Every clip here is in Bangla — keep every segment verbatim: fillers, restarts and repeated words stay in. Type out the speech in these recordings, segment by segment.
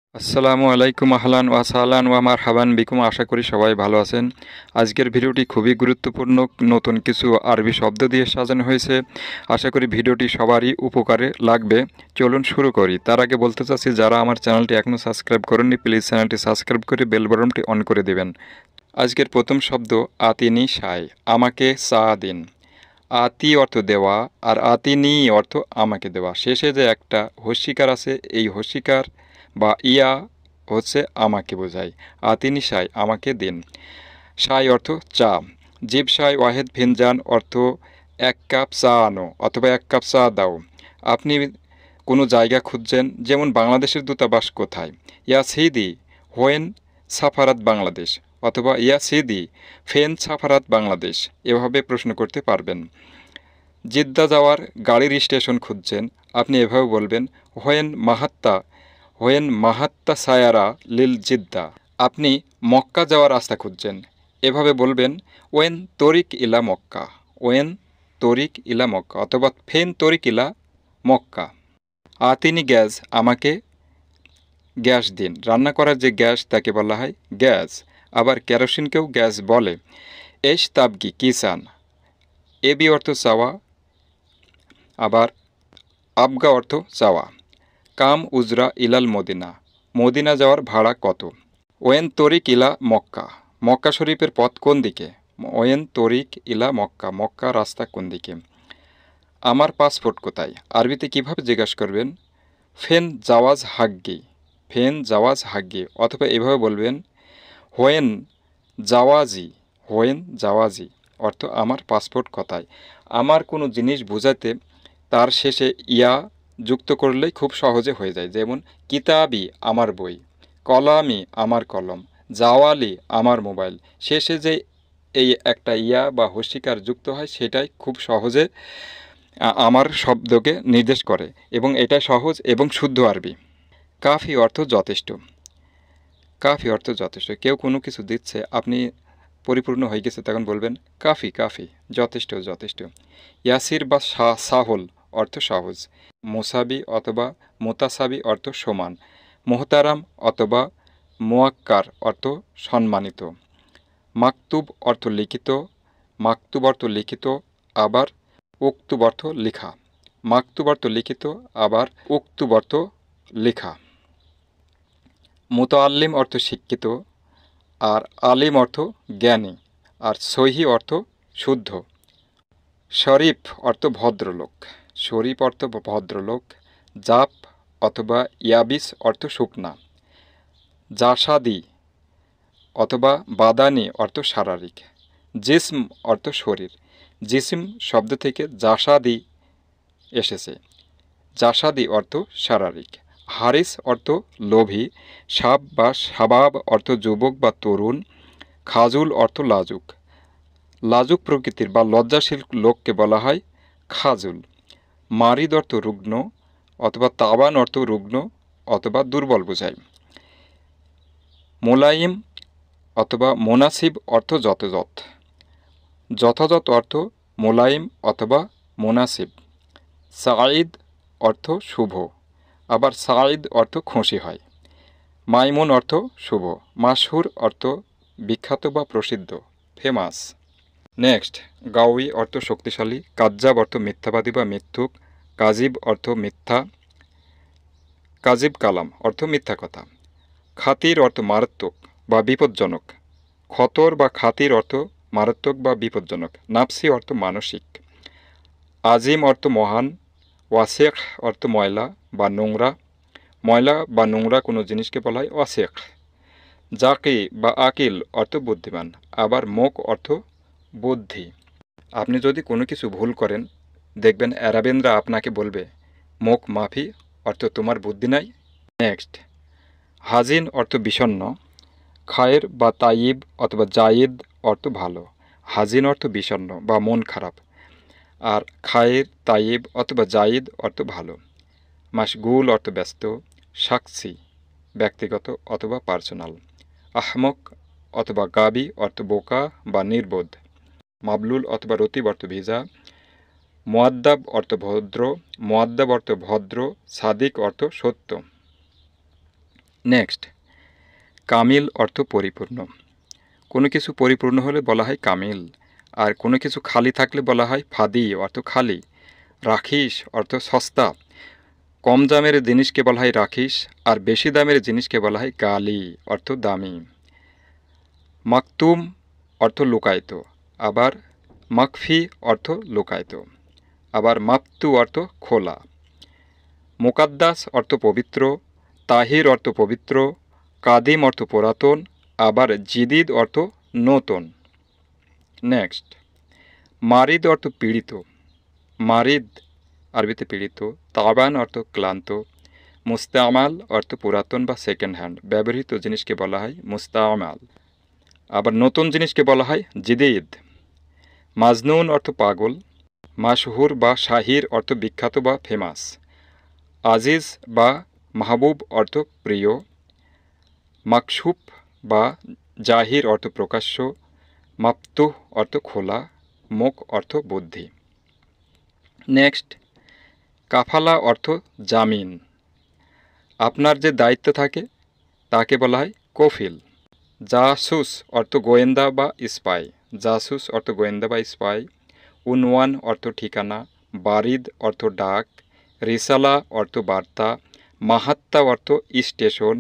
আসসালামু আলাইকুম আহলান ওয়া সাহলান ওয়া মারহাবান বিকুম। আশা করি সবাই ভালো আছেন। আজকের ভিডিওটি খুবই গুরুত্বপূর্ণ, নতুন কিছু আরবি শব্দ দিয়ে সাজানো হয়েছে। আশা করি ভিডিওটি সবারই উপকারে লাগবে। চলুন শুরু করি। তার আগে বলতে চাচ্ছি, যারা আমার চ্যানেলটি এখনও সাবস্ক্রাইব করেননি, প্লিজ চ্যানেলটি সাবস্ক্রাইব করে বেল বাটনটি অন করে দেবেন। আজকের প্রথম শব্দ আতিনি সাই, আমাকে চা দিন। আতি অর্থ দেওয়া, আর আতিনি অর্থ আমাকে দেওয়া। শেষে যে একটা হস্যিকার আছে, এই হস্যিকার বা ইয়া হচ্ছে আমাকে বোঝায়। আতিনি সাই, আমাকে দিন। সাই অর্থ চা। জিব সাই ওয়াহেদ ফিনজান অর্থ এক কাপ চা আনো অথবা এক কাপ চা দাও। আপনি কোনো জায়গা খুঁজছেন, যেমন বাংলাদেশের দূতাবাস কোথায়। ইয়া সিদি হোয়েন সাফারাত বাংলাদেশ অথবা ইয়া সিদি ফেন সাফারাত বাংলাদেশ, এভাবে প্রশ্ন করতে পারবেন। জিদ্দা যাওয়ার গাড়ির স্টেশন খুঁজছেন, আপনি এভাবে বলবেন হোয়েন মাহাত্তা হোয়েন মাহাত্তা সায়ারা লিল জিদ্দা। আপনি মক্কা যাওয়ার রাস্তা খুঁজছেন, এভাবে বলবেন ওয়েন তরিক ইলা মক্কা ওয়েন তরিক ইলা মক্কা অথবা ফেন তরিক ইলা মক্কা। আতিনি গ্যাস, আমাকে গ্যাস দিন। রান্না করার যে গ্যাস তাকে বলা হয় গ্যাস। আবার কেরোসিনকেও গ্যাস বলে। এস তাবগি কিসান, এবি অর্থ চাওয়া, আবার আবগা অর্থ চাওয়া। কাম উজরা ইলাল মদিনা, মদিনা যাওয়ার ভাড়া কত। ওয়েন তরিক ইলা মক্কা, মক্কা শরীফের পথ কোন দিকে। ওয়েন তরিক ইলা মক্কা, মক্কা রাস্তা কোন দিকে। আমার পাসপোর্ট কোথায়, আরবিতে কিভাবে জিজ্ঞাসা করবেন। ফেন জাওয়াজ হাগ্গি ফেন জাওয়াজ হাগ্গি অথবা এভাবে বলবেন হোয়েন জাওয়াজি হোয়েন জাওয়াজি অর্থ আমার পাসপোর্ট কোথায়। আমার কোনো জিনিস বোঝাতে তার শেষে ইয়া যুক্ত করলেই খুব সহজে হয়ে যায়। যেমন কিতাবি আমার বই, কলামি আমার কলম, জাওয়ালি আমার মোবাইল। শেষে যে এই একটা ইয়া বা হস্যিকার যুক্ত হয়, সেটাই খুব সহজে আমার শব্দকে নির্দেশ করে, এবং এটা সহজ এবং শুদ্ধ আরবি। কাফি অর্থ যথেষ্ট কাফি অর্থ যথেষ্ট। কেউ কোনো কিছু দিচ্ছে, আপনি পরিপূর্ণ হয়ে গেছে, তখন বলবেন কাফি কাফি, যথেষ্ট যথেষ্ট। ইয়াসির বা সাহল অর্থ সহজ। মুসাবি অথবা মোতাসাবি অর্থ সমান। মোহতারাম অথবা মোয়াক্কার অর্থ সম্মানিত। মাকতুব অর্থ লিখিত মাকতুব অর্থ লিখিত আবার উক্তুব অর্থ লেখা। মাকতুব অর্থ লিখিত, আবার উক্তুব অর্থ লেখা। মুতাআল্লিম অর্থ শিক্ষিত, আর আলিম অর্থ জ্ঞানী, আর সহি অর্থ শুদ্ধ। শরীফ অর্থ ভদ্রলোক শরীফ অর্থ ভদ্রলোক। জাপ অথবা ইয়াবিস অর্থ শুকনা। জাসাদি অথবা বাদানি অর্থ শারীরিক। জিসম অর্থ শরীর। জিসম শব্দ থেকে জাসাদি এসেছে। জাসাদি অর্থ শারীরিক। হারিস অর্থ লোভী। সাব বা সাবাব অর্থ যুবক বা তরুণ। খাজুল অর্থ লাজুক। লাজুক প্রকৃতির বা লজ্জাশীল লোককে বলা হয় খাজুল। মারিদ অর্থ রুগ্ন অথবা তাবান অর্থ রুগ্ন অথবা দুর্বল বোঝায়। মোলাইম অথবা মোনাসিব অর্থ যথাযথ। যথাযথ অর্থ মোলাইম অথবা মোনাসিব। সাঈদ অর্থ শুভ, আবার সাঈদ অর্থ খুশি হয়। মাইমুন অর্থ শুভ। মাশহুর অর্থ বিখ্যাত বা প্রসিদ্ধ, ফেমাস। নেক্সট, গাউই অর্থ শক্তিশালী। কাজ্জাব অর্থ মিথ্যাবাদী বা মিথ্যুক। কাজিব অর্থ মিথ্যা। কাজিব কালাম অর্থ মিথ্যা কথা। খাতির অর্থ মারাত্মক বা বিপজ্জনক। খতর বা খাতির অর্থ মারাত্মক বা বিপজ্জনক। নাফসি অর্থ মানসিক। আজিম অর্থ মহান। ওয়াসেক অর্থ ময়লা বা নোংরা। ময়লা বা নোংরা কোনো জিনিসকে বলা হয় ওয়াসেক। জাকি বা আকিল অর্থ বুদ্ধিমান, আবার মুখ অর্থ বুদ্ধি। আপনি যদি কোনো কিছু ভুল করেন, দেখবেন অ্যারাবেনরা আপনাকে বলবে মুখ মাফি, অর্থ তোমার বুদ্ধি নাই। নেক্সট, হাজিন অর্থ বিষণ্ণ। খায়ের বা তাইব অথবা জায়েদ অর্থ ভালো। হাজিন অর্থ বিষণ্ণ বা মন খারাপ, আর খায়ের তাইব অথবা জায়েদ অর্থ ভালো। মাশগুল অর্থ ব্যস্ত। সাক্ষী ব্যক্তিগত অথবা পার্সোনাল। আহমক অথবা গাবি অর্থ বোকা বা নির্বোধ। মাবলুল অথবা রতিব অর্থ ভিজা। মুয়াদ্দাব অর্থ ভদ্র। মুয়াদ্দাব অর্থ ভদ্র। সাদিক অর্থ সত্য। নেক্সট, কামিল অর্থ পরিপূর্ণ। কোনো কিছু পরিপূর্ণ হলে বলা হয় কামিল, আর কোনো কিছু খালি থাকলে বলা হয় ফাদি অর্থ খালি। রাখিস অর্থ সস্তা। কম দামের জিনিসকে বলা হয় রাখিস, আর বেশি দামের জিনিসকে বলা হয় গালি অর্থ দামি। মাকতুম অর্থ লুকায়িত, আবার মাকফি অর্থ লুকায়িত, আবার মাপতু অর্থ খোলা। মুকাদ্দাস অর্থ পবিত্র, তাহির অর্থ পবিত্র, কাদিম অর্থ পুরাতন, আবার জিদিদ অর্থ নতুন। নেক্সট, মারিদ অর্থ পীড়িত। মারিদ আরবিতে পীড়িত। তাবান অর্থ ক্লান্ত। মুস্তামাল অর্থ পুরাতন বা সেকেন্ড হ্যান্ড, ব্যবহৃত জিনিসকে বলা হয় মুস্তামাল। আবার নতুন জিনিসকে বলা হয় জিদিদ। মাজনুন অর্থ পাগল। মাশহুর বা শাহির অর্থ বিখ্যাত বা ফেমাস। আজিজ বা মাহবুব অর্থ প্রিয়। মাকশুফ বা জাহির অর্থ প্রকাশ্য। মাফতুহ অর্থ খোলা। মুখ অর্থ বুদ্ধি। নেক্সট, কাফালা অর্থ জামিন। আপনার যে দায়িত্ব থাকে তাকে বলা হয় কফিল। জাসুস অর্থ গোয়েন্দা বা স্পাই। জাসুস অর্থ গোয়েন্দা বা স্পাই। উনওয়ান অর্থ ঠিকানা। বারিদ অর্থ ডাক। রিসালা অর্থ বার্তা। মাহাত্তা অর্থ স্টেশন।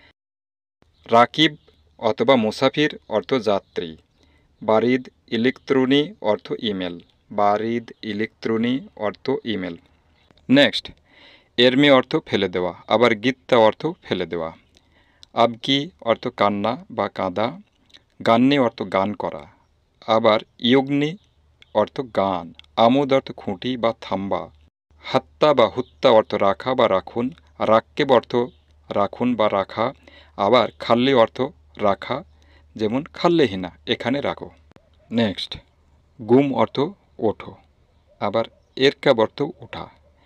রাকিব অথবা মুসাফির অর্থ যাত্রী। বারিদ ইলেকট্রনি অর্থ ইমেল। বারিদ ইলেকট্রনি অর্থ ইমেল। নেক্সট, এরমি অর্থ ফেলে দেওয়া, আবার গিত্তা অর্থ ফেলে দেওয়া। আবকি অর্থ কান্না বা কাঁদা। গান্নি অর্থ গান করা, আবার ইয়গ্নি অর্থ গান। আমুদ অর্থ খুঁটি বা থাম্বা। হাত্তা বা হুত্তা অর্থ রাখা বা রাখুন। রাক্কেব অর্থ রাখুন বা রাখা, আবার খাল্লি অর্থ রাখা, যেমন খাল্লেহিনা এখানে রাখো। নেক্সট, গুম অর্থ ওঠো, আবার এরকাব অর্থ ওঠা।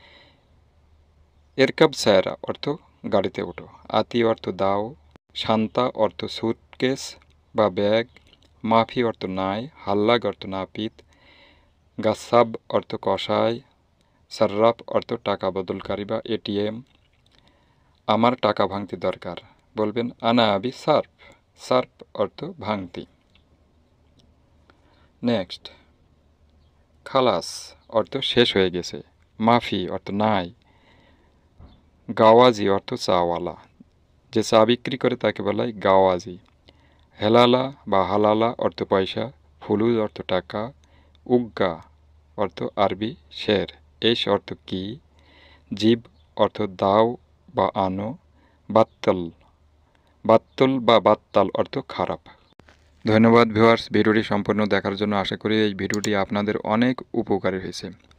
এরকাব সায়রা অর্থ গাড়িতে ওঠো। আতি অর্থ দাও। শান্তা অর্থ সুটকেস বা ব্যাগ। মাফি অর্থ নাই। হাল্লাগ অর্থ নাপিত। গাসাব অর্থ কষাই। সার্রাফ অর্থ টাকা বদলকারী বা এটিএম। আমার টাকা ভাঙতি দরকার, বলবেন আনা আবি সার্ফ। সার্ফ অর্থ ভাঙতি। নেক্সট, খালাস অর্থ শেষ হয়ে গেছে। মাফি অর্থ নাই। গাওয়াজি অর্থ চাওয়ালা, যে চা বিক্রি করে তাকে বলা হয় গাওয়াজি। হেলালা বা হালালা অর্থ পয়সা। ফুলুজ অর্থ টাকা। উগ্গা অর্থ আরবি শের। এস অর্থ কি। জীব অর্থ দাও বা আনো। বাত্তল বাত্তল বা বাত্তাল অর্থ খারাপ। ধন্যবাদ ভিউয়ার্স, ভিডিওটি সম্পূর্ণ দেখার জন্য। আশা করি এই ভিডিওটি আপনাদের অনেক উপকারী হয়েছে।